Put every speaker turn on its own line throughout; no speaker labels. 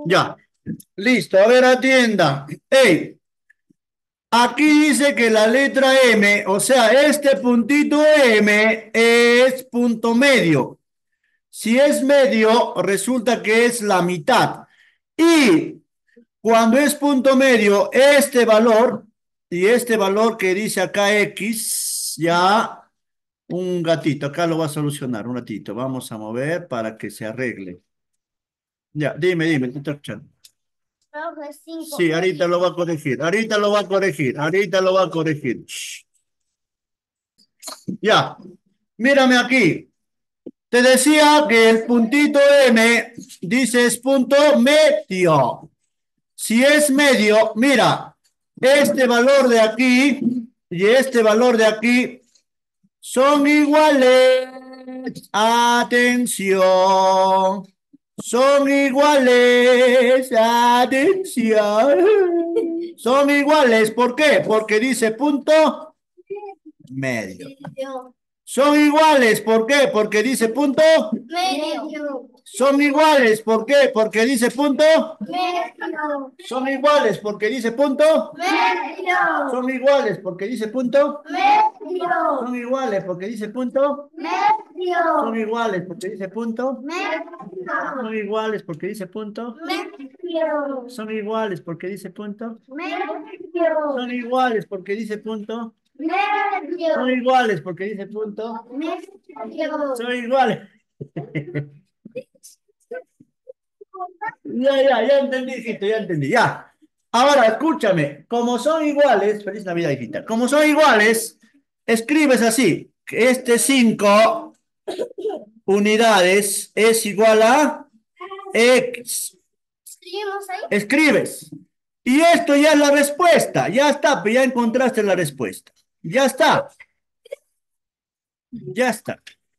Ya, listo. A ver, atienda. Hey, aquí dice que la letra M, o sea, este puntito M es punto medio. Si es medio, resulta que es la mitad. Y cuando es punto medio, este valor y este valor que dice acá X, ya un gatito, acá lo va a solucionar, un ratito. Vamos a mover para que se arregle. Ya, dime, te estoy escuchando.
Profe, 5.
Sí, ahorita lo va a corregir, ahorita lo va a corregir, ahorita lo va a corregir. Shh. Ya, mírame aquí. Te decía que el puntito M dice es punto medio. Si es medio, mira, este valor de aquí y este valor de aquí son iguales. Atención. Son iguales. Atención. Son iguales. ¿Por qué? Porque dice punto medio. Son iguales. ¿Por qué? Porque dice punto.
Medio.
Son iguales. ¿Por qué? Porque dice punto.
Medio.
Son iguales porque dice punto.
Medio.
Son iguales porque dice punto.
Medio.
Son iguales porque dice punto. Son
Medio.
iguales porque dice punto.
Medio.
Son iguales porque dice punto.
Medio.
Son iguales porque dice punto.
Medio.
Son iguales porque dice punto. Son
Medio.
iguales porque dice punto.
Medio.
Son iguales. Ya entendí, hijito, ya entendí, ya. Ahora, escúchame, como son iguales, feliz Navidad, hijita, como son iguales, escribes así, que este 5 unidades es igual a X.
¿Escribimos ahí?
Escribes. Y esto ya es la respuesta, ya está, pues ya encontraste la respuesta. Ya está, ya está.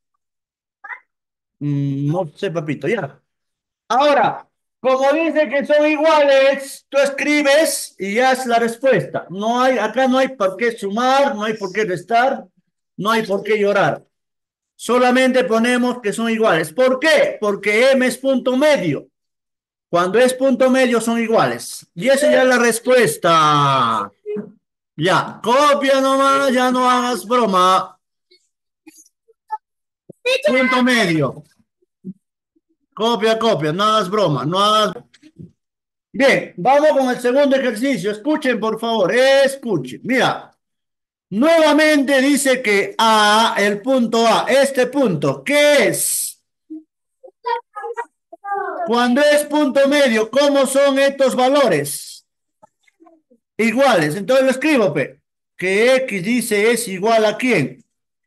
No sé, papito, ya. Ahora, como dice que son iguales, tú escribes y ya es la respuesta. No hay, acá no hay por qué sumar, no hay por qué restar, no hay por qué llorar. Solamente ponemos que son iguales. ¿Por qué? Porque M es punto medio. Cuando es punto medio son iguales. Y esa ya es la respuesta. Ya, copia nomás, ya no hagas broma. Punto medio. Copia, no hagas broma, no hagas. Bien, vamos con el segundo ejercicio. Escuchen, por favor, escuchen. Mira, nuevamente dice que A, el punto A, este punto, ¿qué es? Cuando es punto medio, ¿cómo son estos valores? Iguales. Entonces lo escribo, pe. Que X dice es igual a ¿quién?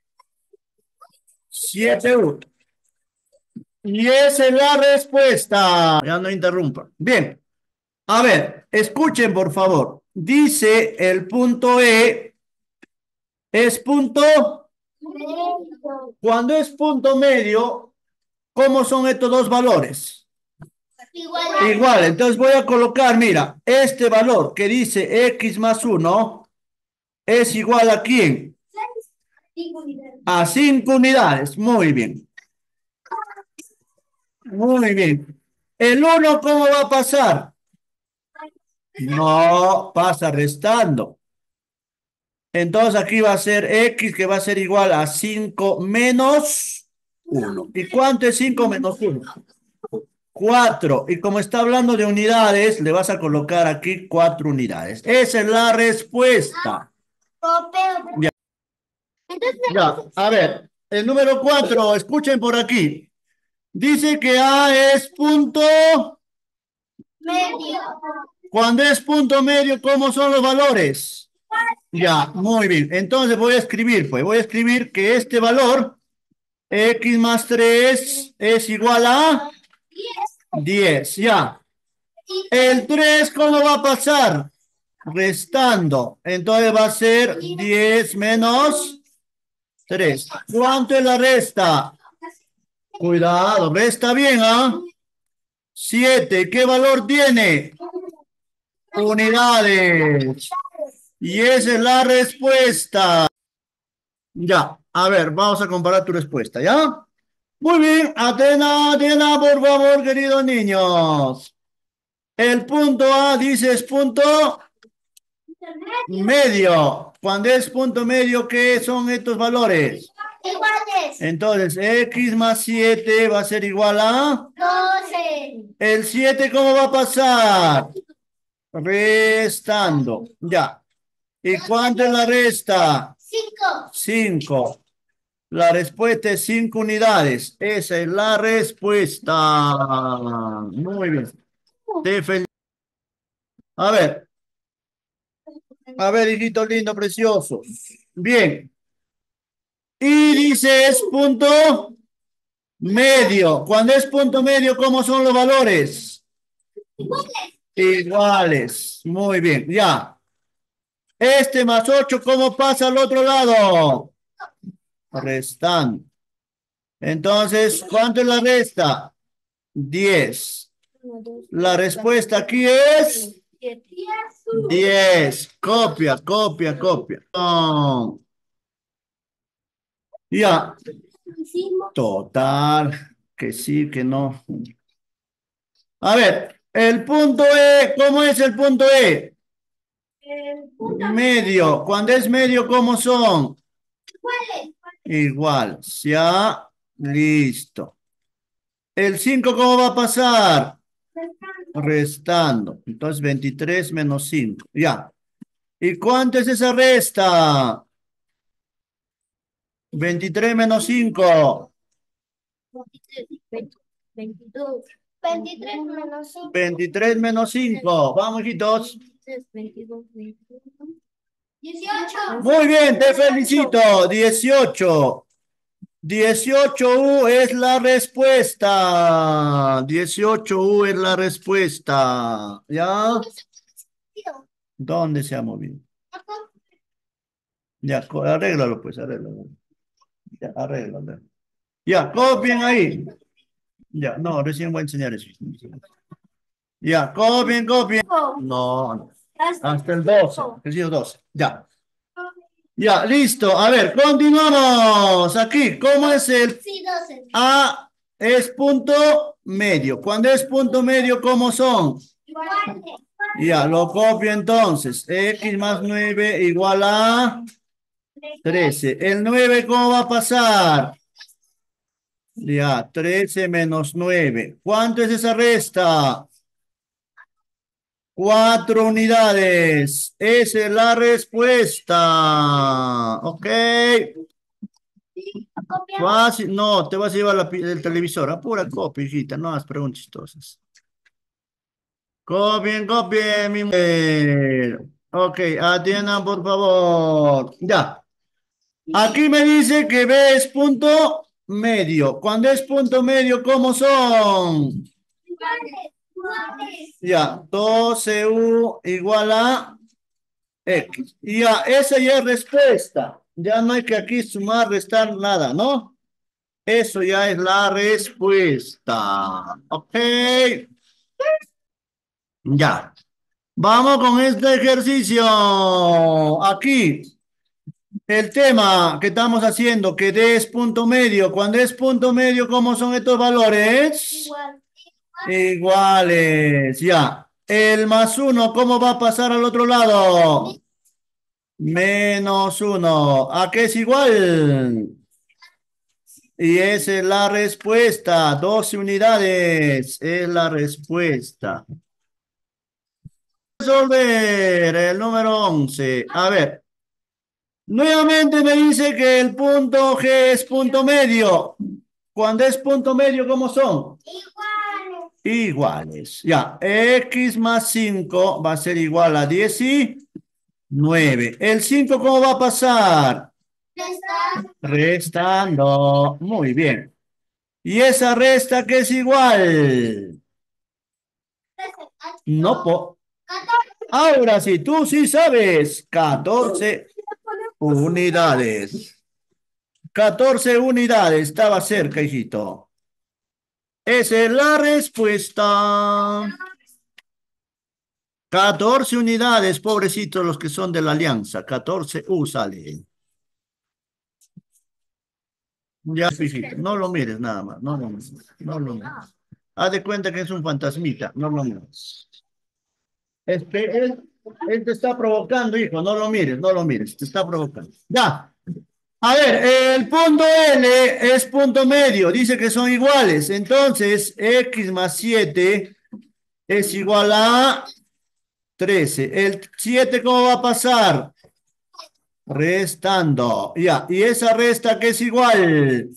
7U. Y esa es la respuesta. Ya no interrumpa. Bien. A ver, escuchen, por favor. Dice el punto E es punto.
Medio.
Cuando es punto medio, ¿cómo son estos dos valores?
Igual.
Igual, entonces voy a colocar, mira, este valor que dice X más 1 es igual a ¿quién? A 5 unidades. Muy bien, muy bien. ¿El uno cómo va a pasar? No, pasa restando. Entonces aquí va a ser X que va a ser igual a 5 menos uno. ¿Y cuánto es 5 menos uno? 4. Y como está hablando de unidades, le vas a colocar aquí 4 unidades. Esa es la respuesta. Ya,
Entonces,
ya. A ver, el número 4, escuchen por aquí. Dice que A es punto.
medio.
Cuando es punto medio, ¿cómo son los valores? Ya, muy bien. Entonces voy a escribir, pues voy a escribir que este valor, X más 3 es igual a 10. Ya. El 3 ¿cómo va a pasar? Restando. Entonces va a ser 10 menos 3. ¿Cuánto es la resta? Cuidado, resta bien, ¿ah? 7. ¿Qué valor tiene? Unidades. Y esa es la respuesta. Ya, a ver, vamos a comparar tu respuesta, ¿ya? Muy bien, Atena, Atena, por favor, queridos niños. El punto A dice es punto medio. Cuando es punto medio, ¿qué son estos valores?
Iguales.
Entonces, x más 7 va a ser igual a...
12.
¿El 7 cómo va a pasar? Restando. Ya. ¿Y cuánto es la resta?
5.
5. La respuesta es 5 unidades. Esa es la respuesta. Muy bien. Te fel- a ver, hijito lindo, precioso. Bien. Y dice es punto medio. Cuando es punto medio, ¿cómo son los valores?
Iguales.
Iguales. Muy bien. Ya. Este más 8, ¿cómo pasa al otro lado? Restando. Entonces, ¿cuánto es la resta? 10. La respuesta aquí es 10. Copia, copia, copia. No. Ya. Total. Que sí, que no. A ver, el punto E, ¿cómo es el punto E? Medio. Cuando es medio, ¿cómo son?
Iguales.
Igual. Ya. Listo. El 5, ¿cómo va a pasar? Restando. Entonces, 23 menos 5. Ya. ¿Y cuánto es esa resta? 23 menos 5.
22. 23 menos 5.
23 menos 5. Vamos, hijitos.
18.
Muy bien, te felicito. 18. 18U es la respuesta. 18U es la respuesta. ¿Ya? ¿Dónde se ha movido? Ya, arréglalo, pues, arréglalo. Ya, arréglalo. Ya, copien ahí. Ya, no, recién voy a enseñar eso. Ya, copien, copien. No, no. Hasta el 12. Que sí, 12. Ya. Ya, listo. A ver, continuamos. Aquí, ¿cómo es el
Sí, 12.
A? Es punto medio. Cuando es punto medio, ¿cómo son?
Iguales.
Ya, lo copio entonces. X más 9 igual a 13. ¿El 9 cómo va a pasar? Ya, 13 menos 9. ¿Cuánto es esa resta? 4 unidades. Esa es la respuesta. Ok.
Copiamos.
Fácil. No, te vas a llevar el televisor. A pura copia, hijita. No hagas preguntas chistosas. Copien, copien, mi mujer. Ok, atiendan por favor. Ya. Aquí me dice que B es punto medio. Cuando es punto medio, ¿cómo son?
Iguales. Iguales.
Ya, 12U igual a X. Y ya, esa ya es respuesta. Ya no hay que aquí sumar, restar nada, ¿no? Eso ya es la respuesta. Ok. Ya. Vamos con este ejercicio. Aquí, el tema que estamos haciendo, que D es punto medio. Cuando es punto medio, ¿cómo son estos valores?
Igual.
Iguales, ya. El más uno, ¿cómo va a pasar al otro lado? Menos uno. ¿A qué es igual? Y esa es la respuesta. 12 unidades es la respuesta. Resolver el número 11. A ver. Nuevamente me dice que el punto G es punto medio. Cuando es punto medio, ¿cómo son?
Iguales.
Iguales. Ya, X más 5 va a ser igual a 19. ¿El 5 cómo va a pasar?
Resta.
Restando. Muy bien. ¿Y esa resta que es igual?
13.
No,
14.
ahora sí, tú sí sabes. 14 unidades. 14 unidades. Estaba cerca, hijito. Esa es la respuesta. 14 unidades, pobrecitos los que son de la alianza. 14 sale. Ya, hijito, no lo mires nada más. No lo mires. No lo mires. Haz de cuenta que es un fantasmita. No lo mires. Él te está provocando, hijo, no lo mires, no lo mires, te está provocando. Ya. A ver, el punto L es punto medio, dice que son iguales. Entonces, x más 7 es igual a 13. ¿El 7 cómo va a pasar? Restando. Ya, y esa resta que es igual.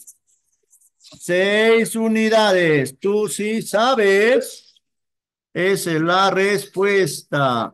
6 unidades. Tú sí sabes. Esa es la respuesta.